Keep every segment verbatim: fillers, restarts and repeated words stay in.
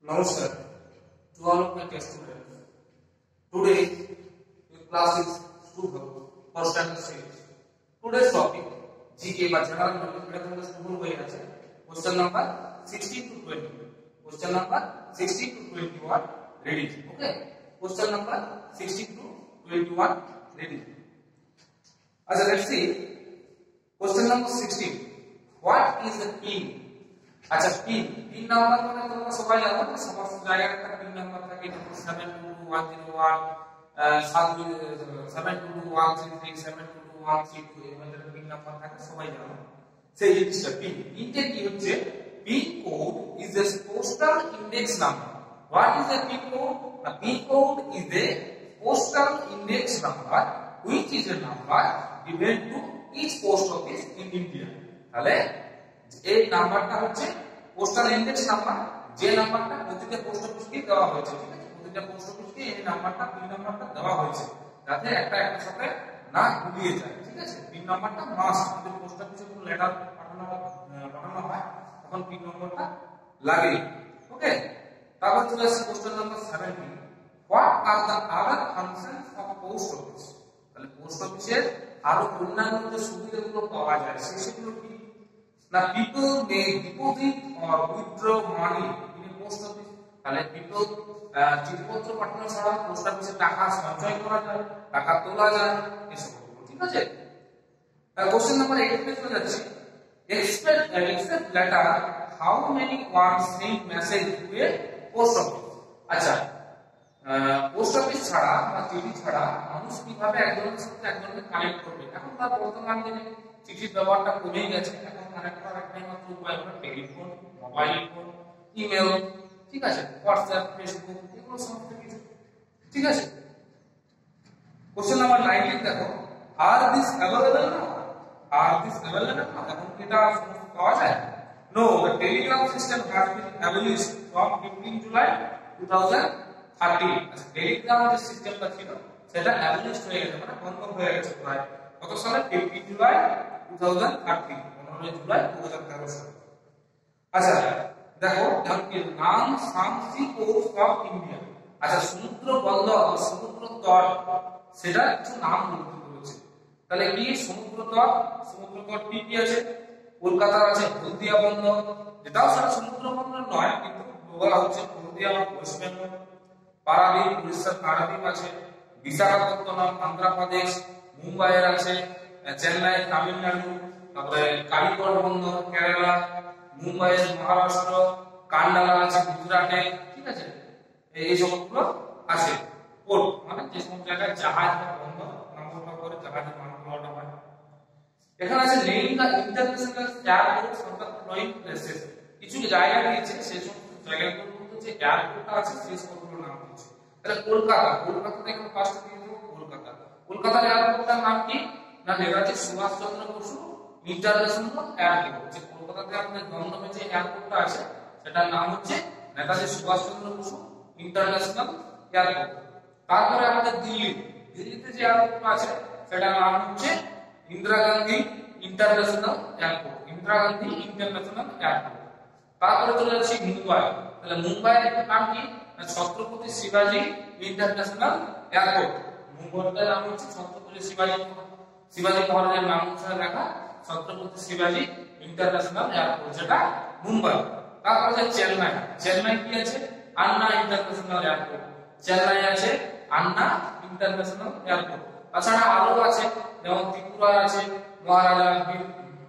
Namaskar to all of my dear students. Today in class is Stubha for standard six. Today's topic G K বা general knowledge এটা তোমাদের শুরু হয়ে আছে। Question number sixteen to twenty. Question number sixteen to twenty-one reading. Okay. Question number sixteen to twenty-one reading. As let's see. Question number sixteen. What is the pin? আচ্ছা pin pin number মানে তোমরা সবাই জানো সমস্ত জায়গায় একটা pin number থাকে seven two two one zero one seven two two one three three seven two two one three two এভাবে পিন নাম্বার থাকে সবাই জানো সেই জিনিসটা পিন পিনটা কি হচ্ছে pin code is a postal index number what is a pin code the pin code is a postal index number which is a number given to each post office in India তাহলে এই নাম্বারটা হচ্ছে postal index number যে নাম্বারটা প্রতিটা post অফিসকে দেওয়া হয়েছে ঠিক আছে প্রতিটা পোস্ট অফিসকে এই নাম্বারটা পিন নাম্বারটা দেওয়া হয়েছে যাতে একটা একটার সাথে না গুলিয়ে যায় ঠিক আছে পিন নাম্বারটা মাস্ট যদি পোস্ট অফিসে কোনো লেটার পাঠানো পাঠানো হয় তখন পিন নাম্বারটা লাগে ওকে তারপর চলে আসছে question number seventeen what are the other functions of post office তাহলে পোস্ট অফিসের আরো অন্যান্য যে সুবিধাগুলো পাওয়া যায় সেগুলো কি Now people may deposit or withdraw money in a post office. তাহলে people চিঠিপত্র পাঠানো ছাড়া পোস্ট অফিসে টাকা সঞ্চয় করা যায়, টাকা তোলা যায়, এসব ঠিক আছে? কোশ্চেন নাম্বার eight এ চলে যাচ্ছে। Expect accept letter how many one send message to a post office. আচ্ছা পোস্ট অফিস ছাড়া বা চিঠি ছাড়া মানুষ কিভাবে একজনের সাথে একজনকে কানেক্ট করবে এখন তার বর্তমান দিনে চিঠির ব্যবহারটা কমে গেছে এখন কানেক্ট করার একটাই মাত্র উপায় হলো টেলিফোন মোবাইল ফোন ইমেল ঠিক আছে হোয়াটসঅ্যাপ ফেসবুক এগুলো সমস্ত কিছু ঠিক আছে কোশ্চেন নাম্বার nineteen দেখো আর দিস अवेलेबल না আর দিস अवेलेबल না এখন এটা সমস্ত পাওয়া যায় no the telegram system has been abolished from fifteen July twenty thirteen telegram যে সিস্টেমটা ছিল সেটা অ্যাবলিশড হয়ে গেছে মানে বন্ধ হয়ে গেছে প্রায় কত সালে fifteen July twenty thirteen fifteen July twenty thirteen আচ্ছা দেখো এর নাম সামসি কোর্স অফ ইন্ডিয়া আচ্ছা সমুদ্র বন্দর সমুদ্র তট সেটা কিছু নাম বলতে বলেছে তাহলে কি সমুদ্র তট সমুদ্র তট কি কি আছে কলকাতার আছে হলদিয়া বন্দর যেটাও সেটা সমুদ্র বন্দর নয় কিন্তু বলা হচ্ছে হলদিয়া ওয়েস্ট বেঙ্গল পারাদ্বীপ উড়িষ্যার পারাদ্বীপ আছে বিশাখাপত্তনম অন্ধ্রপ্রদেশ মুম্বাইয়ের আছে চেন্নাই তামিলনাড়ু তারপরে কালিকট বন্দর কেরালা মুম্বাইয়ের মহারাষ্ট্র কান্ডালা আছে গুজরাটে ঠিক আছে এই সবগুলো আছে পোর্ট মানে যে সমস্ত জায়গায় জাহাজ বা বন্দর নামকরণ করে জাহাজের নামকরণ হয় এখানে আছে name the international airport of the following places কিছু জায়গা দিয়েছে সেই সমস্ত জায়গাগুলোর মধ্যে যে এয়ারপোর্টটা আছে সেই সবগুলো নাম দিয়েছে তাহলে কলকাতা কলকাতাতে এখন ফার্স্ট দিয়ে দেব কলকাতা কলকাতার এয়ারপোর্টটার নাম কি না নেতাজি সুভাষচন্দ্র বসু ইন্টারন্যাশনাল এয়ারপোর্ট যে কলকাতাতে আমাদের দমদমে যে এয়ারপোর্টটা আছে সেটার নাম হচ্ছে নেতাজি সুভাষচন্দ্র বসু ইন্টারন্যাশনাল এয়ারপোর্ট তারপরে আমাদের দিল্লি দিল্লিতে যে এয়ারপোর্টটা আছে সেটার নাম হচ্ছে Indira Gandhi international airport Indira Gandhi international airport তারপরে চলে যাচ্ছে মুম্বাই তাহলে মুম্বাইয়ের নাম কি ছত্রপতি শিবাজি ইন্টারন্যাশনাল এয়ারপোর্ট মুম্বাইয়ের নাম হচ্ছে ছত্রপতি শিবাজি শিবাজি মহারাজের নাম অনুসারে লেখা ছত্রপতি শিবাজি ইন্টারন্যাশনাল এয়ারপোর্ট যেটা মুম্বাই তারপরে আছে চেন্নাই চেন্নাই কি আছে আন্না ইন্টারন্যাশনাল এয়ারপোর্ট চেন্নাই আছে আন্না ইন্টারন্যাশনাল এয়ারপোর্ট তাছাড়া আরো আছে যেমন ত্রিপুরা আছে মহারাজা বীর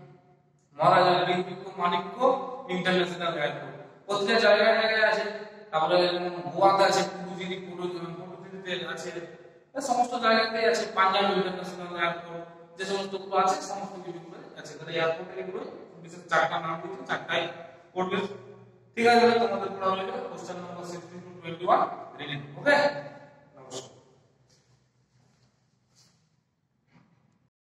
মহারাজা বীর বিক্রম মাণিক্য ইন্টারন্যাশনাল এয়ারপোর্ট প্রত্যেক জায়গায় জায়গায় আছে তারপরে গোয়াতে আছে পুডুচেরি পুডুচেরিতে আছে সমস্ত জায়গাতে আছে পাঞ্জাব ইন্টারন্যাশনাল এয়ারপোর্ট যে সমস্ত গুলো আছে সমস্ত কিছুগুলো আছে তাহলে এয়ারপোর্টের এগুলো বিশেষ চারটা নাম দিয়েছি চারটাই পড়বে ঠিক আছে তোমাদের পড়া হয়ে গেল question number sixteen to twenty-one reading okay